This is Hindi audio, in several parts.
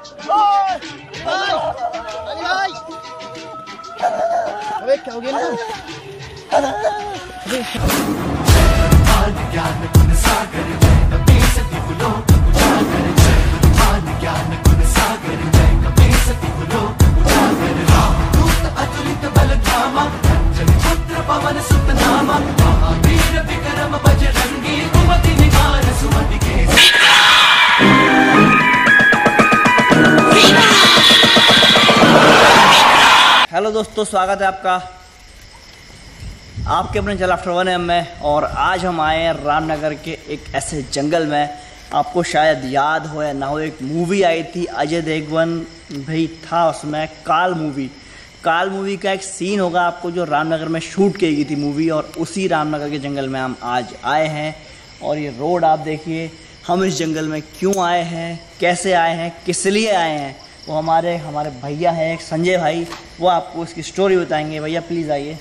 अबे क्या हो गया ना? हेलो दोस्तों, स्वागत है आपका आपके अपने चैनल आफ्टर 1 AM में। और आज हम आए हैं रामनगर के एक ऐसे जंगल में, आपको शायद याद हो या ना हो, एक मूवी आई थी, अजय देवगन भाई था उसमें, काल मूवी का एक सीन होगा आपको जो रामनगर में शूट की गई थी मूवी, और उसी रामनगर के जंगल में हम आज आए हैं। और ये रोड आप देखिए, हम इस जंगल में क्यों आए हैं, कैसे आए हैं, किस लिए आए हैं, वो हमारे भैया हैं एक संजय भाई, वो आपको इसकी स्टोरी बताएंगे। भैया प्लीज़ आइए।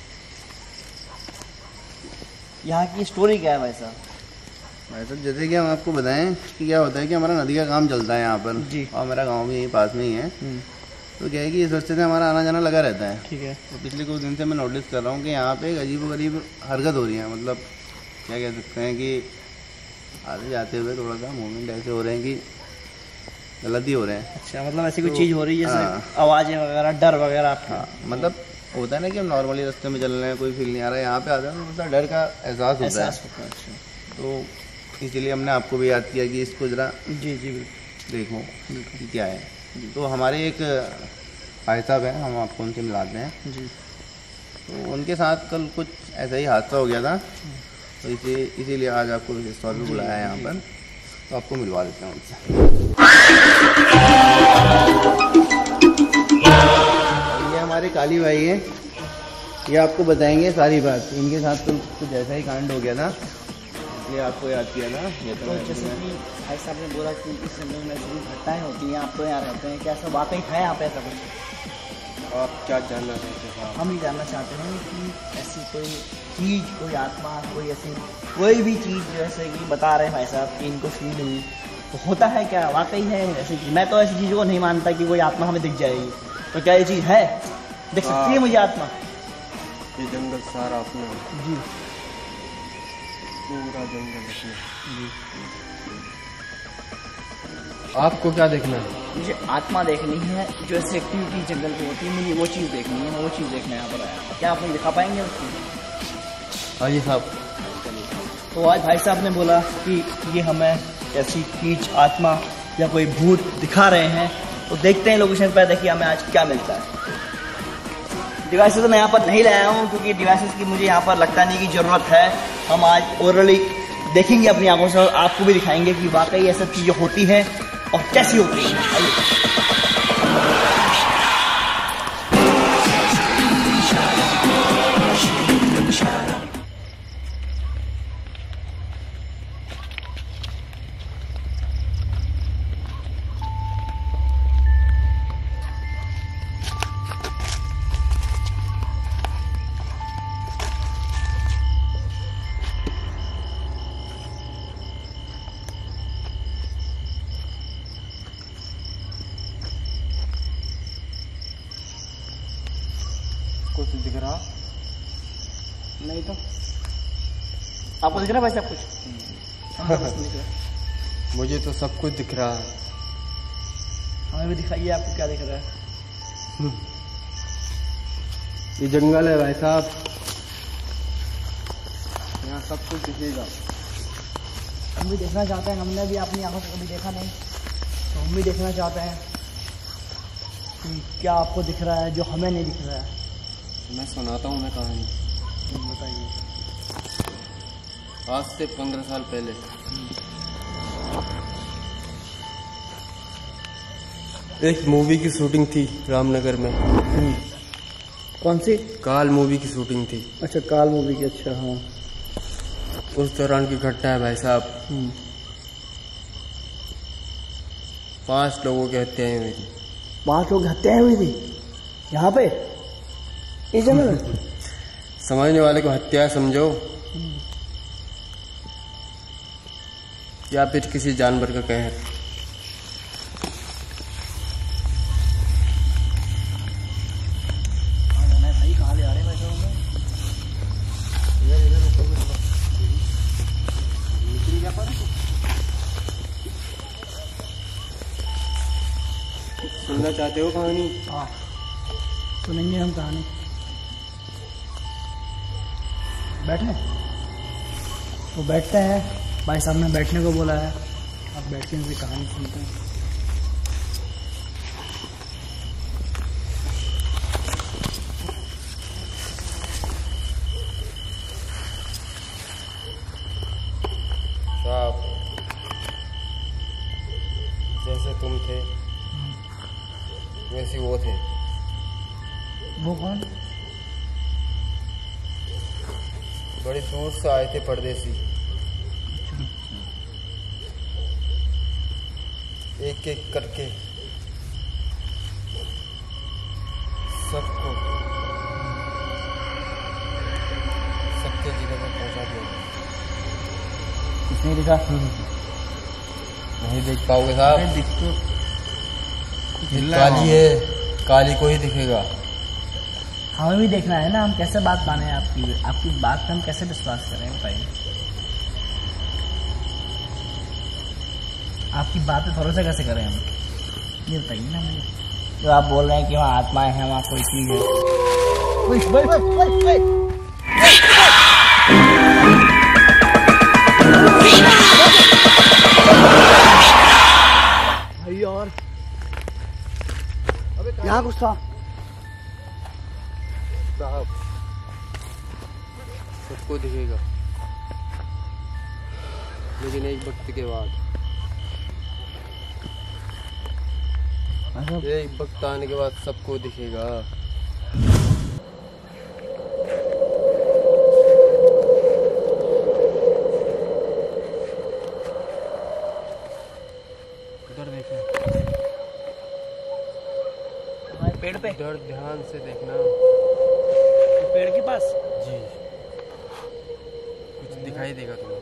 यहाँ की स्टोरी क्या है भाई साहब? भाई साहब जैसे कि हम आपको बताएं कि क्या होता है कि हमारा नदी का काम चलता है यहाँ पर जी, और मेरा गांव भी यहीं पास में ही है। तो क्या है कि इस रास्ते से हमारा आना जाना लगा रहता है। ठीक है। तो पिछले कुछ दिन से मैं नोटिस कर रहा हूँ कि यहाँ पे एक अजीब हरकत हो रही है। मतलब क्या कह सकते हैं कि आते जाते हुए थोड़ा सा मूवमेंट ऐसे हो रहे हैं कि गलत ही हो रहे हैं। अच्छा, मतलब ऐसी कोई चीज़ हो रही है जैसे आवाज़ें वगैरह, डर वगैरह? हाँ, मतलब होता है ना कि हम नॉर्मली रास्ते में चल रहे हैं, कोई फील नहीं आ रहा है, यहाँ पे आते हैं तो डर का एहसास होता है। अच्छा, तो इसीलिए हमने आपको भी याद किया कि इसको ज़रा जी देखो कि क्या है। तो हमारे एक भाई साहब हैं, हम आपको उनसे मिलाते हैं जी। तो उनके साथ कल कुछ ऐसा ही हादसा हो गया था, तो इसीलिए आज आपको इस स्टॉल पर बुलाया है यहाँ पर, तो आपको मिलवा देते हैं उनसे। ये हमारे काली भाई हैं, ये आपको बताएंगे सारी बात। इनके साथ तो कुछ ऐसा ही कांड हो गया था, इसलिए आपको याद किया था। ये तो जैसे कि भाई साहब ने बोला कि इस जंगल में ऐसी घटनाएं होती हैं, आप तो यहाँ रहते हैं, क्या ऐसा वाकई है यहाँ पे ऐसा कुछ? आप क्या जानना चाहते हैं? हम ये जानना चाहते हैं कि ऐसी कोई चीज़, कोई आत्मा, कोई ऐसी कोई भी चीज़ जैसे कि बता रहे हैं भाई साहब कि इनको फील हुई, तो होता है क्या, वाकई है ऐसी चीज़? मैं तो ऐसी चीज़ों को नहीं मानता कि कोई आत्मा हमें दिख जाएगी, तो क्या ये चीज़ है, दिख सकती है मुझे आत्मा? ये जंगल सारा अपना जी, पूरा जंगल जी। आपको क्या देखना है? मुझे आत्मा देखनी है, जो ऐसी एक्टिविटी जंगल में होती है, मुझे वो चीज़ देखनी है, मैं वो चीज़ देखने यहाँ पर आया। क्या आप मुझे दिखा पाएंगे उसकी? हाँ जी साहब। तो आज भाई साहब ने बोला कि ये हमें ऐसी चीज, आत्मा या कोई भूत दिखा रहे हैं, तो देखते हैं लोकेशन पर, देखिए हमें आज क्या मिलता है। डिवाइसेस तो मैं यहाँ पर नहीं लाया हूँ, क्योंकि डिवाइसेस की मुझे यहाँ पर लगता नहीं कि ज़रूरत है। हम आज ओरली देखेंगे अपनी आंखों से, और आपको भी दिखाएंगे कि वाकई ये सब चीज़ें होती हैं और कैसी होती हैं। आइए। कुछ दिख रहा नहीं तो आपको दिख रहा है भाई साहब कुछ? मुझे तो सब कुछ दिख रहा है। हमें भी दिखाइए, आपको क्या दिख रहा है? ये जंगल है भाई साहब, यहाँ सब कुछ दिखेगा। हम भी देखना चाहते हैं, हमने भी अपनी आंखों से कभी देखा नहीं, तो हम भी देखना चाहते हैं कि क्या आपको दिख रहा है जो हमें नहीं दिख रहा है। मैं सुनाता हूँ मैं कहानी, बताइए। आज से 15 साल पहले एक मूवी की शूटिंग थी रामनगर में। कौन सी? काल मूवी की शूटिंग थी। अच्छा, काल मूवी की। अच्छा, हाँ। उस दौरान की घटना है भाई साहब। 5 लोगों की हत्याएं हुई थी। 5 लोग हत्याएं हुई थी यहाँ पे, इस जंगल में? समझने वाले को हत्या समझो, या फिर किसी जानवर का कहर। सुनना चाहते हो कहानी? हाँ सुनेंगे हम कहानी। बैठे तो बैठते हैं, भाई साहब ने बैठने को बोला है, अब बैठ के इनसे कहानी सुनते हैं। साहब जैसे तुम थे वैसे वो थे। वो कौन? बड़ी दूर से आए थे परदेसी, एक एक करके सबको सबके जगह में पहुंचा दिया। किसने लिखा? नहीं देख पाओगे साहब, दिख तो काली है, काली को ही दिखेगा। हमें भी देखना है ना, हम कैसे बात माने आपकी बात पे हम कैसे विश्वास करें बताइए। आपकी बात पे भरोसा कैसे करें हम, ये बताइए ना मुझे। जो आप बोल रहे हैं कि वहाँ आत्माएं हैं, वहाँ कोई चीज है। और यहाँ गुस्सा साहब सबको दिखेगा, लेकिन एक वक्त के बाद, एक वक्त आने के बाद सबको दिखेगा। उधर देखना, पेड़ पे, इधर ध्यान से देखना। पेड़ के पास जी कुछ दिखाई देगा तुम्हें।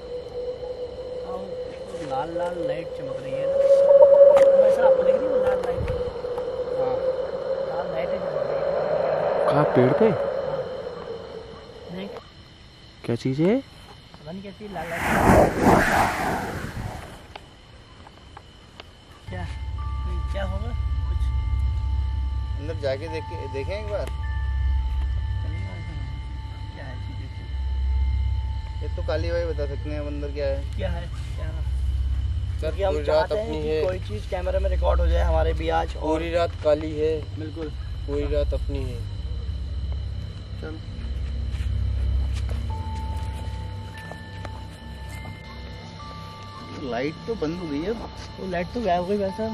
लाल लाल लाइट चमक रही है ना, वैसा आपको दिख रही है लाल लाइट? हाँ लाल लाइटें चमक रही है। कहाँ? पेड़ पे? नहीं क्या चीज़ है? पता नहीं कैसी लाल लाइट। क्या क्या होगा कुछ? अंदर जाके देखें एक बार। क्या है चीज़? ये तो काली भाई बता सकते हैं अंदर क्या है। क्या है क्या? क्योंकि हम पूरी रात चाहते हैं अपनी कि है, कोई चीज़ कैमरे में रिकॉर्ड हो जाए हमारे भी आज। पूरी रात काली है, बिल्कुल पूरी रात अपनी है। चल लाइट तो बंद हो गई है। तो लाइट तो गायब हो गई वैसा।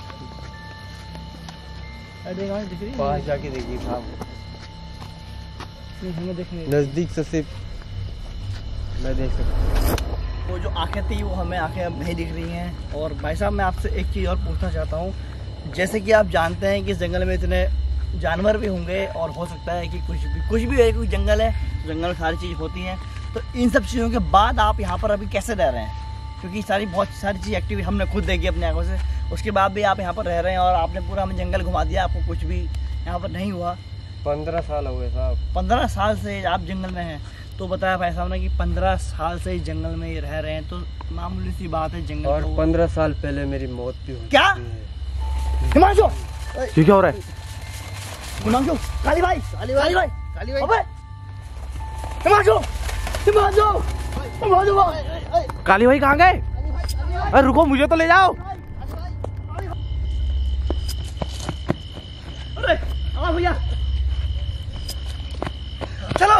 लाइट दिख रही है? पास जाके देखिए साहब, हमें देखने नजदीक से सिर्फ मैं देख सकता। वो जो आंखें थी वो हमें आंखें अब नहीं दिख रही हैं। और भाई साहब मैं आपसे एक चीज़ और पूछना चाहता हूँ, जैसे कि आप जानते हैं कि इस जंगल में इतने जानवर भी होंगे और हो सकता है कि कुछ भी है, कोई जंगल है, जंगल में सारी चीज़ होती हैं, तो इन सब चीज़ों के बाद आप यहाँ पर अभी कैसे रह रहे हैं? क्योंकि बहुत सारी चीज़ एक्टिविटी हमने खुद देखी अपनी आंखों से, उसके बाद भी आप यहाँ पर रह रहे हैं और आपने पूरा हमें जंगल घुमा दिया, आपको कुछ भी यहाँ पर नहीं हुआ। 15 साल हो गए साहब। 15 साल से आप जंगल में हैं, तो बताया भाई साहब ने कि 15 साल से इस जंगल में रह रहे हैं, तो मामूली सी बात है जंगल। और 15 साल पहले मेरी मौत भी हुई। क्या? हिमांशु, ये क्या हो रहा है? हिमांशु, काली भाई, काली भाई, अबे हिमांशु, हिमांशु, हिमांशु, काली भाई कहाँ गए? अरे रुको, मुझे तो ले जाओ। अरे आओ भैया, चलो।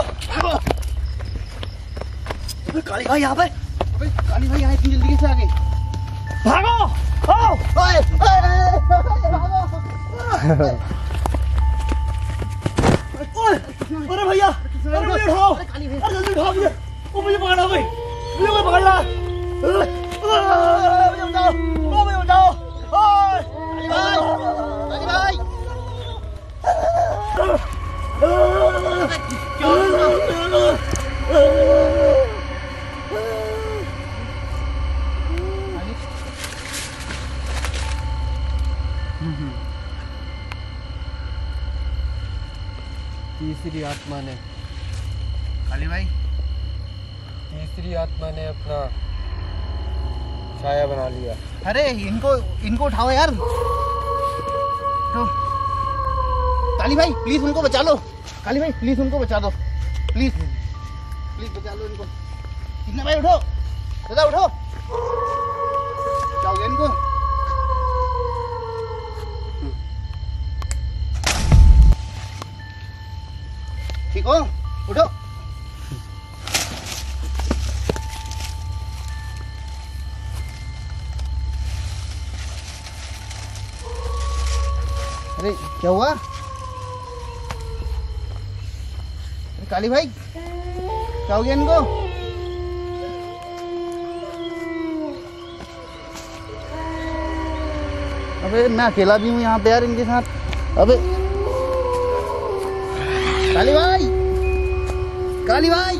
काली भाई यहाँ पे, काली भाई यहाँ इतनी जल्दी कैसे आ गए? भागो, आओ, अरे भैया, अरे मुझे उठाओ, अरे जल्दी उठाओ मुझे, वो मुझे पकड़ना भाई, मुझे कोई पकड़ रहा है, मुझे उठाओ, मुझे उठाओ, काली भाई, तीसरी आत्मा ने, काली भाई, तीसरी आत्मा ने अपना छाया बना लिया। अरे इनको उठाओ यार। काली भाई प्लीज उनको बचा लो, काली भाई प्लीज उनको बचा दो, प्लीज प्लीज बचा लो इनको। कितना भाई उठो, दादा उठो, क्या हो गया इनको? ठीक हो, उठो। अरे क्या हुआ? अरे काली भाई क्या हो गया इनको? अबे मैं अकेला भी हूँ यहाँ पे यार इनके साथ। अबे काली भाई, काली भाई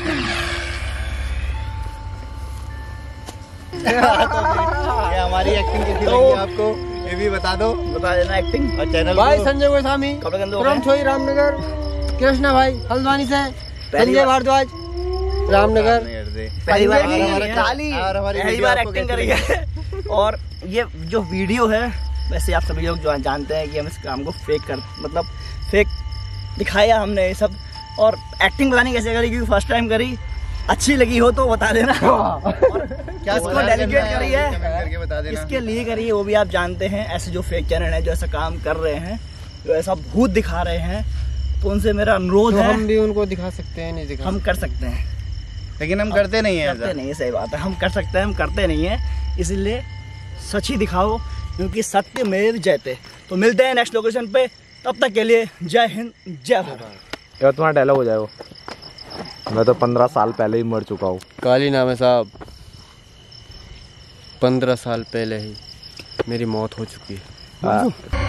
ये हमारी एक्टिंग कैसी लगी आपको ये भी बता दो, बता देना एक्टिंग। और चैनल भाई संजय गोस्वामी, छोई रामनगर, कृष्णा भाई हल्द्वानी से, संजय भारद्वाज रामनगर। पहली बार एक्टिंग करी है। और ये जो वीडियो है, वैसे आप सभी लोग जो जानते हैं कि हम इस काम को फेक दिखाया हमने ये सब। और एक्टिंग बतानी कैसे करी, क्योंकि फर्स्ट टाइम करी, अच्छी लगी हो तो बता देना। क्या इसको डेलीकेट करी है, करके बता देना इसके लिए करी है, वो भी आप जानते हैं। ऐसे जो फेक चैनल है जो ऐसा काम कर रहे हैं, जो ऐसा भूत दिखा रहे हैं, तो उनसे मेरा अनुरोध है, हम भी उनको दिखा सकते हैं, नहीं दिखा हम कर सकते हैं, लेकिन हम करते नहीं है, करते नहीं है। सही बात है, हम कर सकते हैं, हम करते नहीं है। इसलिए सच ही दिखाओ, क्योंकि सत्य मेव जयते। तो मिलते हैं नेक्स्ट लोकेशन पे, तब तक के लिए जय हिंद जय भारत। ये तुम्हारा डायलॉग हो जाएगा। मैं तो 15 साल पहले ही मर चुका हूँ। काली नाम है साहब, 15 साल पहले ही मेरी मौत हो चुकी है।